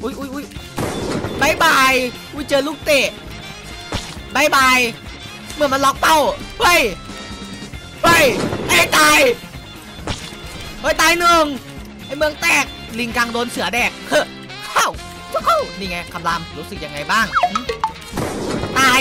อุ้ยบายบายอุ้ยเจอลูกเตะบายบายเมื่อมันล็อกเป้าเฮ้ยไอ้ตายเฮ้ยตายหนึ่งไอ้เมืองแตกลิงกังโดนเสือแดกเฮ้ยเข้านี่ไงคำรามรู้สึกยังไงบ้างตาย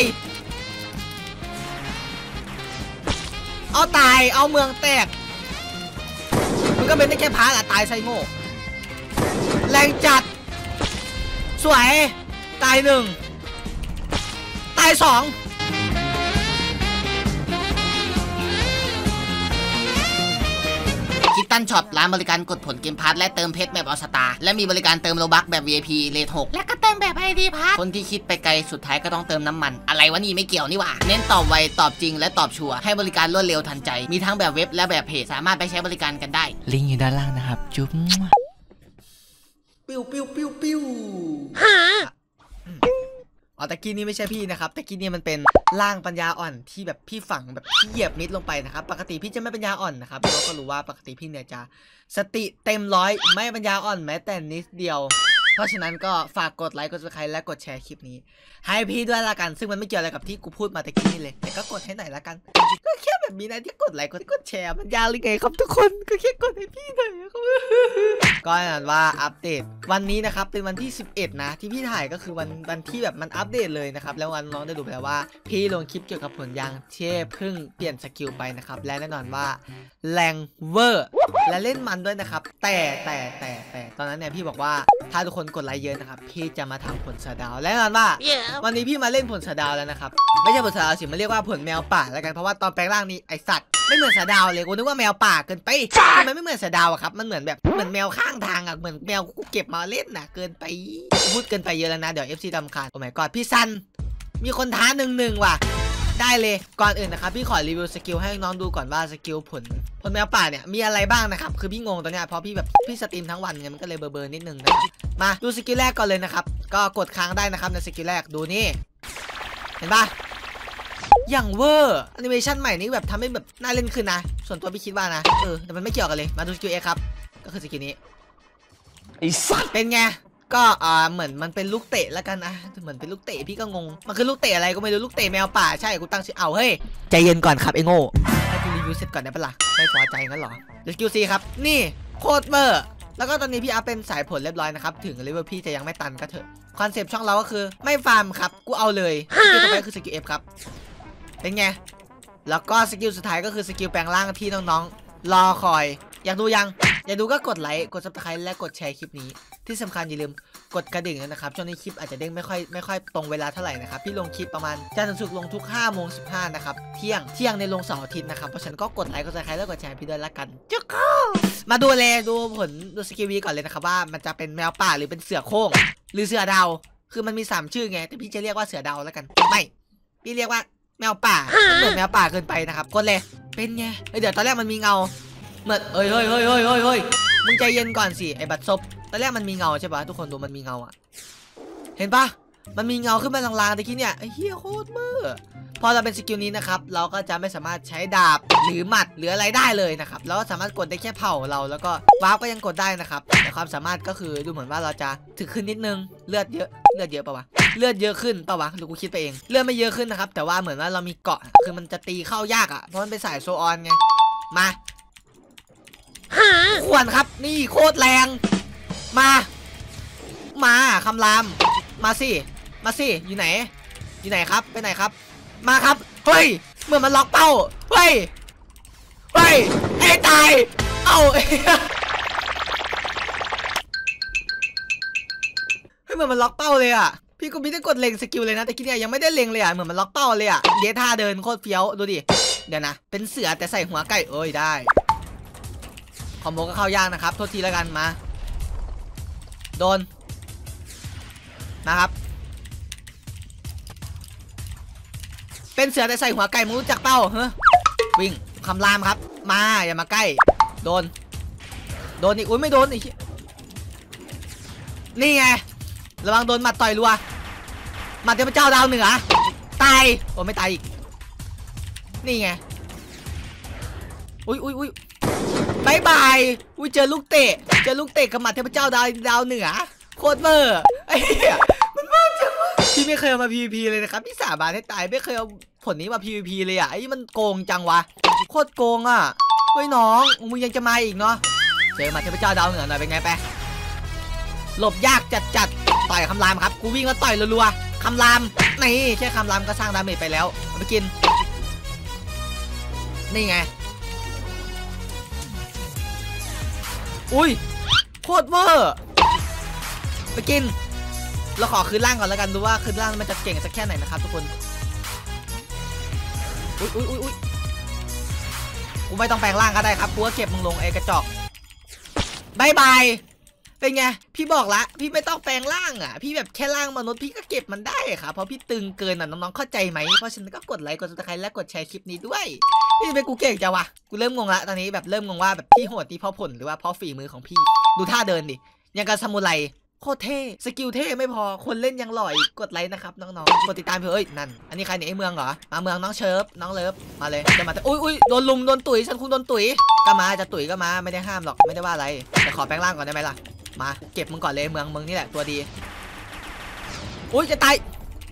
เอาเมืองแตกมันก็เป็นได้แค่พาร์อะตายไซโง่แรงจัดสวยตายหนึ่งตายสองคิดตันช็อปร้านบริการกดผลเกมพาร์ทและเติมเพชรแบบออสตาและมีบริการเติมโลบัคแบบ VIP เรท 6และก็เติมแบบ ID พาร์ทคนที่คิดไปไกลสุดท้ายก็ต้องเติมน้ำมันอะไรวะนี่ไม่เกี่ยวนี่หว่าเน้นตอบไวตอบจริงและตอบชัวร์ให้บริการรวดเร็วทันใจมีทั้งแบบเว็บและแบบเพจสามารถไปใช้บริการกันได้ลิงก์อยู่ด้านล่างนะครับจุ๊บปิ้วอ๋อตะกี้นี้ไม่ใช่พี่นะครับตะกี้นี้มันเป็นร่างปัญญาอ่อนที่แบบพี่ฝังแบบพี่เหยียบมิดลงไปนะครับปกติพี่จะไม่ปัญญาอ่อนนะครับเราก็รู้ว่าปกติพี่เนี่ยจะสติเต็มร้อยไม่ปัญญาอ่อนแม้แต่นิดเดียวเพราะฉะนั้นก็ฝากกดไลค์กดซับสไครต์และกดแชร์คลิปนี้ให้พี่ด้วยละกันซึ่งมันไม่เกี่ยวอะไรกับที่กูพูดมาตะกี้นี่เลยแต่ก็กดให้หน่อยละกันก็แค่แบบนี้นะที่กดไลค์กดแชร์มันยาวหรือไงครับทุกคนก็แค่กดให้พี่หน่อยครับก็นั่นว่าอัปเดตวันนี้นะครับเป็นวันที่11นะที่พี่ถ่ายก็คือวันที่แบบมันอัปเดตเลยนะครับแล้ววันน้องได้ดูไปแล้วว่าพี่ลงคลิปเกี่ยวกับผลยางเทพเพิ่งเปลี่ยนสกิลไปนะครับและแน่นอนว่าแรงเวอร์และเล่นมันด้วยนะครับแต่ตอนนั้นเนี่ยพี่บอกว่าถ้าทุกคนกดไลค์เยอะนะครับพี่จะมาทำผลเสือดาวและแน่นอนว่าวันนี้พี่มาเล่นผลเสือดาวแล้วนะครับไม่ใช่ผลเสือดาวสิมันเรียกว่าผลแมวป่าแล้วกันเพราะว่าตอนแปลงร่างนี้ไอสัตว์ไม่เหมือนเสือดาวเลยกูนึกว่าแมวป่าเกินไปมันไม่เหมือนเสือดาวอะครับมันเหมือนแมวข้างทางอะเหมือนแมวกูเก็บมาเล่นน่ะเกินไปพูดเกินไปเยอะแล้วนะเดี๋ยว FC ดำคาญโอ้ my god พี่ซันมีคนท้า1-1ว่ะได้เลยก่อนอื่นนะครับพี่ขอรีวิวสกิลให้น้องดูก่อนว่าสกิลผลแมวป่าเนี่ยมีอะไรบ้างนะครับคือพี่งงตอนเนี้ยเพราะพี่สตรีมทั้งวันไงมันก็เลยเบอร์นิดนึงนะมาดูสกิลแรกก่อนเลยนะครับก็กดค้างได้นะครับในสกิลแรกดูนี่เห็นปะอย่างเวอร์แอนิเมชันใหม่นี้แบบทำให้แบบน่าเล่นขึ้นนะส่วนตัวพี่คิดว่านะแต่มันไม่เกี่ยวกันเลยมาดูสกิลเอครับก็คือสกิลนี้ไอ้สัสเป็นไงก็เหมือนมันเป็นลูกเตะแล้วกันนะเหมือนเป็นลูกเตะพี่ก็งงมันคือลูกเตะอะไรก็ไม่รู้ลูกเตะแมวป่าใช่กูตั้งชื่อเอาเฮ้ยใจเย็นก่อนครับไอ้โง่ให้กูรีวิวเสร็จก่อนได้ปะล่ะไม่พอใจงั้นหรอเดี๋ยวสกิลซีครับนี่โคตรเบอร์แล้วก็ตอนนี้พี่อัพเป็นสายผลเรียบร้อยนะครับถึงเลเวลพี่จะยังไม่ตันก็เถอะคอนเซปต์ช่องเราก็คือไม่ฟาร์มครับกูเอาเลยสกิลต่อไปคือสกิลเอฟครับเป็นไงแล้วก็สกิลสุดท้ายก็คือสกิลแปลงร่างที่น้องๆรอคอยอยากดูก็กดไลค์กดซับสไครต์และกดแชร์คลิปนี้ที่สำคัญอย่าลืมกดกระดิ่งนะครับช่วงนี้คลิปอาจจะเด้งไม่ค่อยตรงเวลาเท่าไหร่นะครับพี่ลงคลิปประมาณจันทร์ถึงศุกร์ลงทุก5:15นะครับเที่ยงในลงเสาร์อาทิตย์นะครับเพราะฉะนั้นก็กดไลค์กดซับสไครต์และกดแชร์พี่ด้วยละกันจุ๊กมาดูผลดูสกิลวีก่อนเลยนะครับว่ามันจะเป็นแมวป่าหรือเป็นเสือโคร่งหรือเสือดาวคือมันมี3ชื่อไงแต่พี่จะเรียกว่าเสือดาวแล้วกันไม่พี่เรียกว่าแมวป่าเหมือนแมวป่าเกินไปนะครับกดเลยเป็นไงเดี๋ยวตอนแรกมันมีเงาเหมือนเฮ้ยมึงใจเย็นก่อนสิไอ้บัตรซบตอนแรกมันมีเงาใช่ปะทุกคนดูมันมีเงาอ่ะเห็นปะมันมีเงาขึ้นมาลางๆตะกี้เนี่ยไอ้เหี้ยโคตรเมื่อพอเราเป็นสกิลนี้นะครับเราก็จะไม่สามารถใช้ดาบหรือหมัดหรืออะไรได้เลยนะครับเราก็สามารถกดได้แค่เผ่าเราแล้วก็วาร์ปก็ยังกดได้นะครับแต่ความสามารถก็คือดูเหมือนว่าเราจะถึกขึ้นนิดนึงเลือดเยอะปะวะเลือดเยอะขึ้นปะวะหรือกูคิดไปเองเลือดไม่เยอะขึ้นนะครับแต่ว่าเหมือนว่าเรามีเกาะคือมันจะตีเข้ายากอ่ะเพราะมันเป็นสายโซออนไงมาขวนครับนี่โคตรแรงมาคำรามมาสิอยู่ไหนครับไปไหนครับมาครับเฮ้ยเหมือนมันล็อกเป้าเฮ้ยไอ้ตายเอาเฮ้ยเหมือนมันล็อกเป้าเลยอ่ะพี่ก็ไม่ได้กดเล็งสกิลเลยนะแต่คิดเนี่ยยังไม่ได้เล็งเลยอ่ะเหมือนมันล็อกเป้าเลยอ่ะเดท่าเดินโคตรเฟี้ยวดูดิเดี๋ยวนะเป็นเสือแต่ใส่หัวไก่เอ้ยได้คอมโบก็เข้ายากนะครับโทษทีแล้วกันมาโดนนะครับเป็นเสือแต่ใส่หัวไก่มึงรู้จักเป้าเฮ้ยวิ่งคำรามครับมาอย่ามาใกล้โดนอีกอุ้ยไม่โดนอีกนี่ไงระวังโดนหมัดต่อยรัวหมัดเทพเจ้าดาวเหนือตายโอ้ไม่ตายอีกนี่ไงอุ้ยบายบายอุ้ยเจอลูกเตะกับหมัดเทพเจ้าดาวเหนือโคโคตรเบอร์ไอ้เหี้ยมันมากจังวะพี่ไม่เคยเอามา PVP เลยนะครับพี่สาบานให้ตายไม่เคยเอาผลนี้มา PVP เลยอ่ะไอ้มันโกงจังวะโคตรโกงอ่ะเฮ้ยน้องมึงยังจะมาอีกเนาะเจอมาเทพเจ้าดาวเหนือหน่อยเป็นไงไปหลบยากจัดต่อยคำรามครับกูวิ่งแล้วต่อยรัวๆคำรามนี่แค่คำรามก็สร้างดาเมจไปแล้วเอาไปกินนี่ไงอุ้ยโคตรเวอร์ไปกินเราขอคืนร่างก่อนแล้วกันดูว่าคืนร่างมันจะเก่งสักแค่ไหนนะครับทุกคนอุ้ยกูไม่ต้องแปลงร่างก็ได้ครับกูก็เก็บมึงลงไอ้กระจอกบายบายเป็นไงพี่บอกละพี่ไม่ต้องแปลงร่างอ่ะพี่แบบแค่ร่างมนุษย์พี่ก็เก็บมันได้ครับเพราะพี่ตึงเกินอ่ะน้องๆเข้าใจไหมเพราะฉะนั้นก็กดไลค์กดซับสไครต์และกดแชร์คลิปนี้ด้วยนี่เป็นกูเก่งจังวะกูเริ่มงงละตอนนี้แบบเริ่มงงว่าแบบพี่โหดที่เพราะผลหรือว่าเพราะฝีมือของพี่ดูท่าเดินดิยังกับซามูไรโคตรเท่สกิลเท่ไม่พอคนเล่นยังหล่อยกดไลค์นะครับน้องๆกดติดตามเพื่อเอ้ยนั่นอันนี้ใครเนี่ยไอ้เมืองเหรอมาเมืองน้องเชิฟน้องเลิฟมาเลยจะมาอุ้ยโดนลุมโดนตุ๋ยฉันคุณโดนตุ๋ยก็มาจะตุ๋ยก็มาไม่ได้ห้ามหรอกไม่ได้ว่าอะไรแต่ขอแปลงร่างก่อนได้ไหมล่ะมาเก็บมึงก่อนเลยเมืองมึงนี่แหละตัวดีอุ้ยจะตาย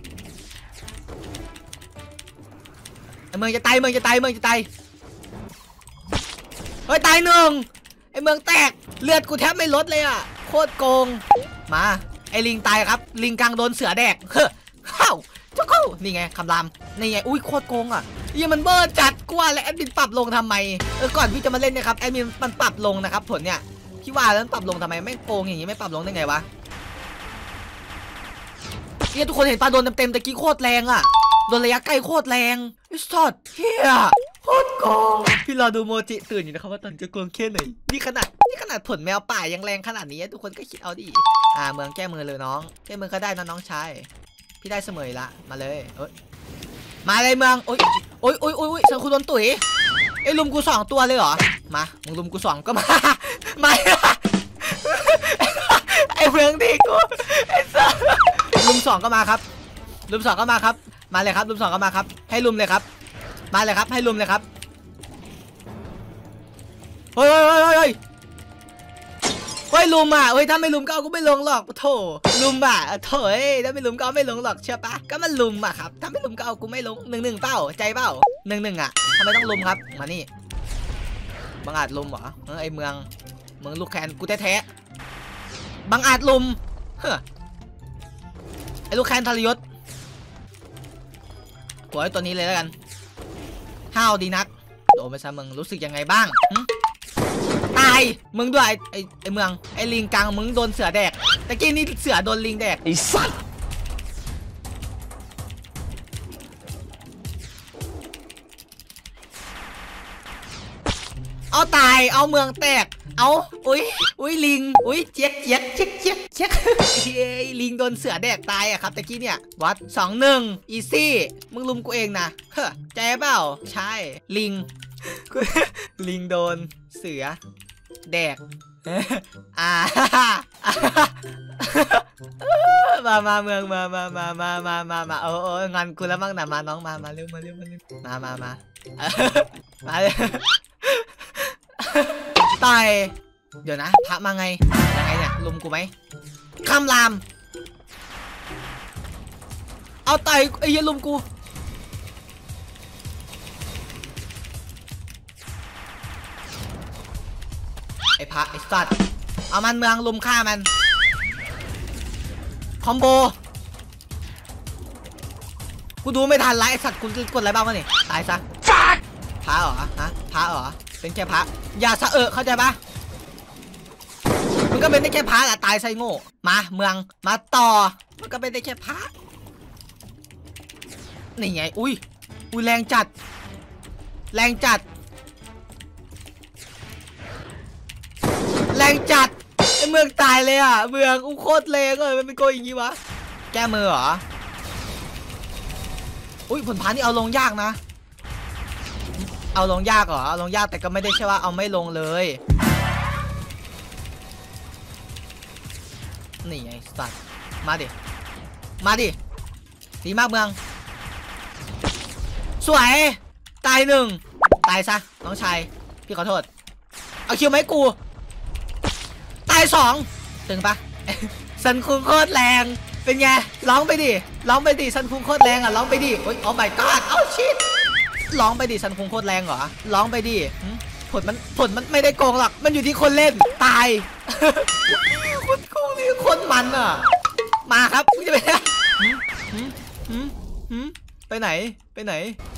ไอ้เมืองจะตายเมืองจะตายเฮ้ยตายหนึ่งไอ้เมืองแตกเลือดกูแทบไม่ลดเลยอ่ะโคตรโกงมาไอ้ลิงตายครับลิงกลางโดนเสือแดกเฮ้อเข้าเจ้าเข้านี่ไงคำรามนี่ไงอุ้ยโคตรโกงอ่ะยังมันเบอร์จัดกว่าและแอดมินปรับลงทำไมก่อนพี่จะมาเล่นนะครับแอดมินมันปรับลงนะครับผลเนี่ยพี่ว่าแล้วปรับลงทำไมไม่โกงอย่างนี้ไม่ปรับลงได้ไงวะเนี่ยทุกคนเห็นปลาโดนเต็มตะกี้โคตรแรงอ่ะโดนระยะใกล้โคตรแรงไอ้สัตว์เฮียโคตรโกงพี่รอดูโมจิตื่นอยู่นะครับว่าตอนจะโกงแค่ไหนนี่ขนาดผลแมวป่ายังแรงขนาดนี้ทุกคนก็คิดเอาดิเมืองแก้มือเลยน้องแก้มือก็ได้นะน้องชายพี่ได้เสมอละมาเลยมาเลยเมืองโอ้ยฉันคุณโดนตุ๋ยไอ้ลุมกู2 ตัวเลยเหรอมามึงลุมกู2ก็มาไอ้เมืองดีกูไอ้สัสลุม2ก็มาครับลุม2ก็มาครับมาเลยครับลุม2ก็มาครับให้ลุมเลยครับมาเลยครับให้ลุมเลยครับเฮ้ยลุมอ่ะเฮ้ยถ้าไม่ลุมก็เอากูไม่ลงหรอกโถลุมอ่ะโถเอ้ยถ้าไม่ลุมก็เอาไม่ลงหรอกเชื่อปะก็มันลุมอ่ะครับถ้าไม่ลุมก็เอากูไม่ลง1-1เปล่าใจเปล่า1-1อ่ะทำไมต้องลุมครับมานี่บังอาจลุมเหรอไอเมืองลูกแคนกูแท้ๆบังอาจลุมเฮ้อไอลูกแคนทรยศกดไอ้ตัวนี้เลยแล้วกันห้าวดีนักโดนไปซะมึงรู้สึกยังไงบ้างตายมึงด้วยไอเมืองไอลิงกังมึงโดนเสือแดกตะกี้นี่เสือโดนลิงแดกไอสัตว์เอาตายเอาเมืองแตกเอาอุ้ยลิงอุ้ยเจ๊กลิงโดนเสือแดกตายอะครับตะกี้เนี่ยวัด2-1อีซี่มึงลุมกูเองนะเฮ้อใจเปล่าใช่ลิงลิงโดนเสือแดกมาเมืองมาโอ้งอนกูแล้วมั่งนะมาน้องมาเร็วมาเลยตายเดี๋ยวนะพระมาไงยังไงเนี่ยลุมกูไหมคำรามเอาตายไอ้ยันลุมกูไอ้พระไอ้สัตว์เอามันเมืองลุมฆ่ามันคอมโบกูดูไม่ทันไรไอ้สัตว์กูกดอะไรบ้างวะนี่ตายซะพระเหรอฮะพระเหรอเป็นแค่พระอย่าสะเข้าใจปะมันก็เป็นได้แค่พระแหละตายไซโง่มาเมืองมาต่อมันก็เป็นได้แค่พระนี่ไงอุ้ยแรงจัดไอ้เมืองตายเลยอ่ะเมืองโคตรแรงเลยมันเป็นโกอย่างงี้วะแก้มือเหรออุ้ยผลพานนี่เอาลงยากนะเอาลงยากเหรอเอาลงยากแต่ก็ไม่ได้ใช่ว่าเอาไม่ลงเลยนี่ไงสัตว์มาดิดีมากเมืองสวยตาย1ตายซะน้องชายพี่ขอโทษเอาคิวไหมกูตาย2ตึงปะซันคุงโคตรแรงเป็นไงร้องไปดิซันคุงโคตรแรงอ่ะร้องไปดิโอ้ย oh my god เอ้าชิตร้องไปดิซันคุงโคตรแรงเหรอร้องไปดิผลมันไม่ได้โกงหรอกมันอยู่ที่คนเล่นตายคนโกงนี่คนมันอ่ะมาครับมึงจะไปไหนไปไหน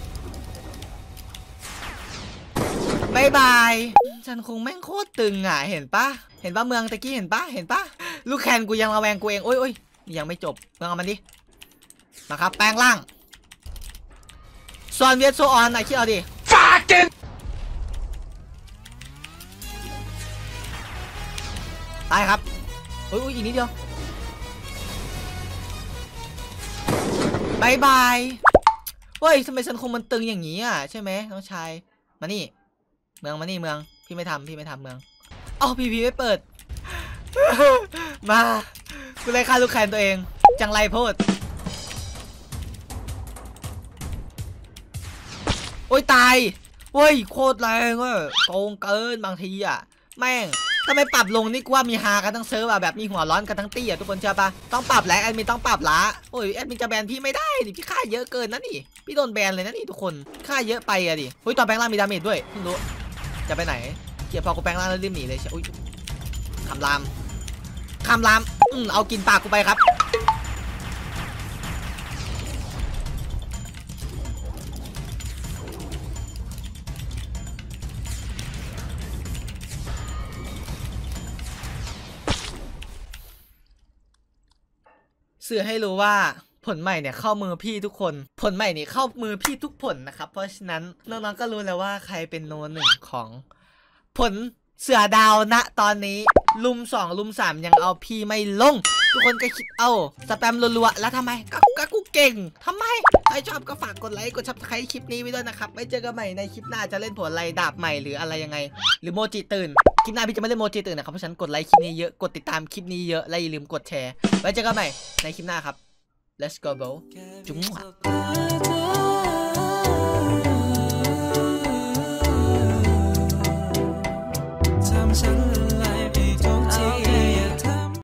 บายบายฉันคงแม่งโคตรตึงอ่ะเห็นปะเมืองตะกี้เห็นปะลูกแคนกูยังระแวงกูเองโอ้ยยังไม่จบเมืองเอามันดิมาครับแปลงร่างซอนเวียดโซออนไหนคิดเอาดิฟาเกนตายครับโอ้ยอีกนิดเดียวบายบายเฮ้ยทำไมฉันคงมันตึงอย่างนี้อ่ะใช่ไหมน้องชายมานี่เมืองพี่ไม่ทำเมืองอ๋อพีไม่เปิด มากูเลยฆ่าลูกแคนตัวเองจังไรโพดโอ้ยตายเฮ้ยโคตรแรงอ่ะโกงเกินบางทีอ่ะแม่งถ้าไม่ปรับลงนี่กูว่ามีฮากันทั้งเซิร์ฟอ่ะแบบมีหัวร้อนกันทั้งตี้อ่ะทุกคนเชื่อปะต้องปรับแหละแอดมินต้องปรับละโอ้ยแอดมินจะแบนพี่ไม่ได้ดิพี่ฆ่าเยอะเกินนะนี่พี่โดนแบนเลยนะนี่ทุกคนฆ่าเยอะไปอ่ะดิเฮ้ยตอนแปลงร่างมีดาเมจด้วยเพิ่งรู้จะไปไหนเกียร์พอกูแปลงร่างแล้วรีบหนีเลยใช่อุ้ยคำรามเอากินปากกูไปครับสื่อให้รู้ว่าผลใหม่เนี่ยเข้ามือพี่ทุกคนผลใหม่เนี่ยเข้ามือพี่ทุกผลนะครับเพราะฉะนั้นน้องๆก็รู้แล้วว่าใครเป็นโนหนึ่งของผลเสือดาวณตอนนี้ลุม2ลุม3ยังเอาพี่ไม่ลงทุกคนก็คิดเอาสแปมรัวๆแล้วทำไมก็กูเก่งทำไมใครชอบก็ฝากกดไลค์กดซับสไครต์คลิปนี้ไว้ด้วยนะครับไว้เจอกันใหม่ในคลิปหน้าจะเล่นผลอะไรดาบใหม่หรืออะไรยังไงหรือโมจิตื่นคลิปหน้าพี่จะไม่เล่นโมจิตื่นนะครับเพราะฉะนั้นกดไลค์คลิปนี้เยอะกดติดตามคลิปนี้เยอะและอย่าลืมกดแชร์ไว้เจอกันใหม่ในคลิปหน้าครับ let's go bro จุ๊ม